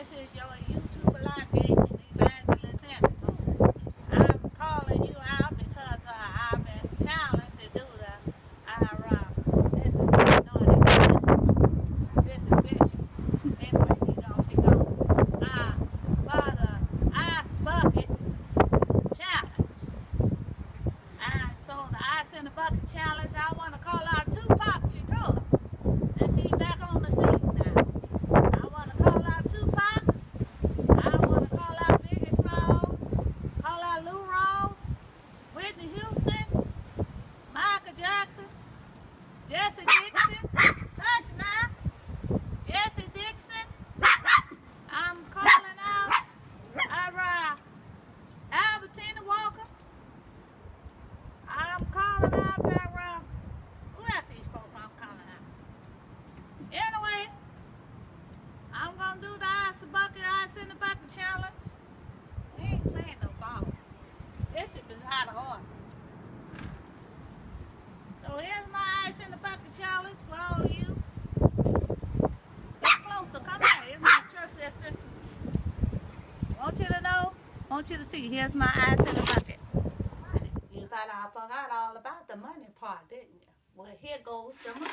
This is your YouTube location, Evangelist Anderson. I'm calling you out because I've been challenged to do the this is Bishop. Anyway, she gone. For the ice bucket challenge. And so the ice in the bucket challenge, I want to call out Tupac Shakur. Since he's back on the scene now. I want to call out Tupac. I want to call out Biggie Smalls. Call out Lou Rawls. Whitney Houston. Michael Jackson. Jesse Dixon. Hush now. Jesse Dixon. I'm calling out Albertina Walker. I'm calling out who else these folks I'm calling out? Anyway, I'm gonna do the ice in the bucket challenge. We ain't playing no ball. This shit is out of order. So here's my ice in the bucket challenge for all of you. Get closer, come here. Here's my trusty assistant. Want you to know, want you to see. Here's my ice in the bucket. You thought I forgot all about the money part, didn't you? Well, here goes the money.